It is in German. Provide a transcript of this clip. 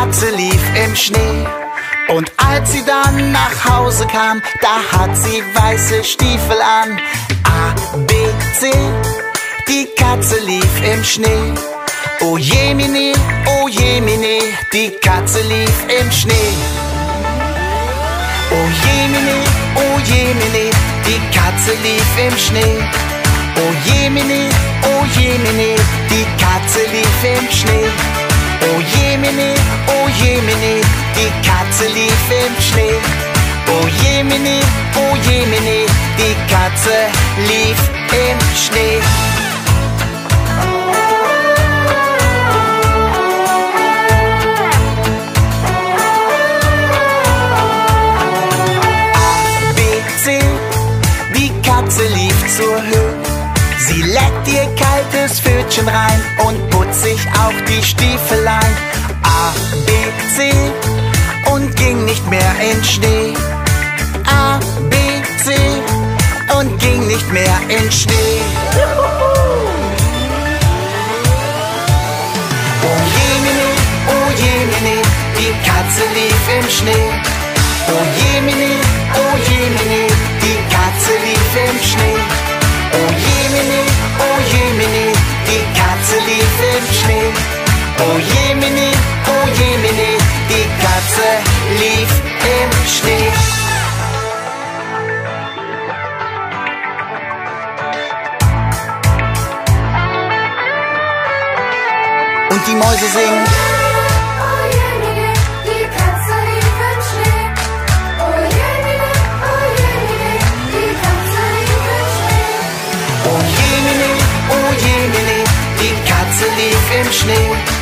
Katze lief im Schnee. Und als sie dann nach Hause kam, da hat sie weiße Stiefel an. A, B, C, die Katze lief im Schnee. Oh jemine, die Katze lief im Schnee. Oh jemine, die Katze lief im Schnee. Oh jemine, die Katze lief im Schnee. Oh jemine, die Katze lief im Schnee. Oh jemine, die Katze lief im Schnee. Zur Höhe. Sie leckt ihr kaltes Pfötchen rein und putzt sich auch die Stiefelein. A, B, C und ging nicht mehr in Schnee. A, B, C und ging nicht mehr in Schnee. Oh jemine, die Katze lief im Schnee. Oh jemine, die Katze lief im Schnee. Oh jemine, die Katze lief im Schnee. Oh jemine, die Katze lief im Schnee. Und die Mäuse singen. Im Schnee.